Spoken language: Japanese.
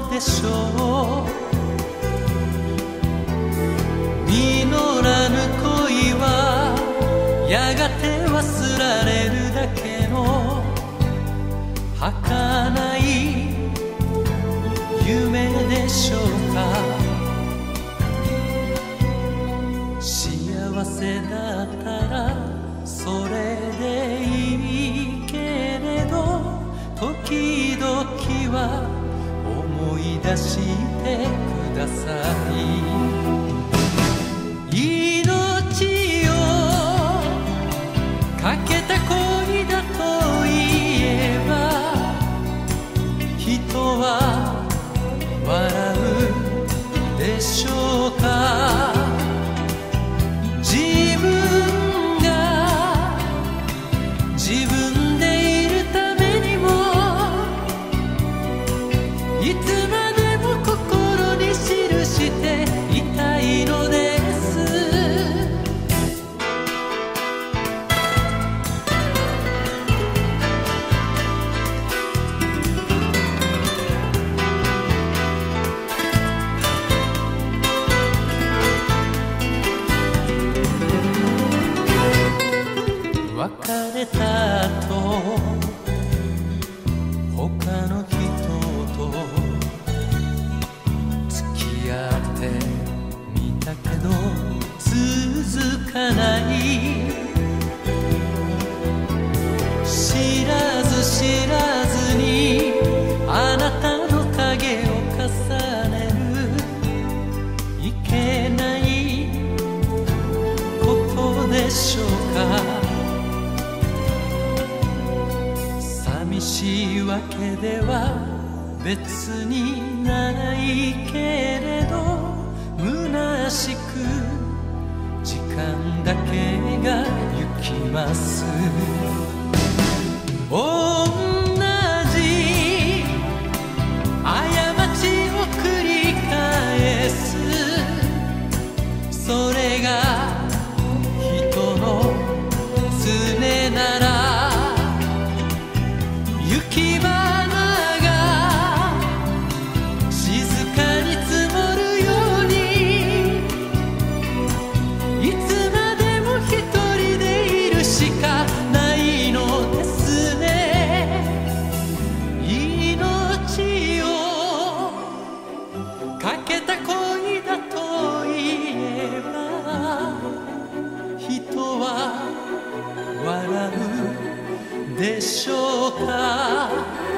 のでしょう。実らぬ恋はやがて忘られるだけの儚い夢でしょうか。幸せだったらそれでいいけれど、時々は思い出してください。命をかけた恋だといえば、人は笑うでしょうか。自分が自分でいるためにも、いつまでも心に記していたいのです。別れた後他の人と付き合ってみたけど続かない。知らず知らずにあなたの影を重ねる、いけないことでしょうか。寂しいわけでは別にないけれど、虚しく時間だけが行きます。同じ過ちを繰り返す、それが人の常なら、雪花が静かに積もるように、いつまでも一人でいるしかないのですね。命をかけた恋だといえば、人は笑うでしょうか。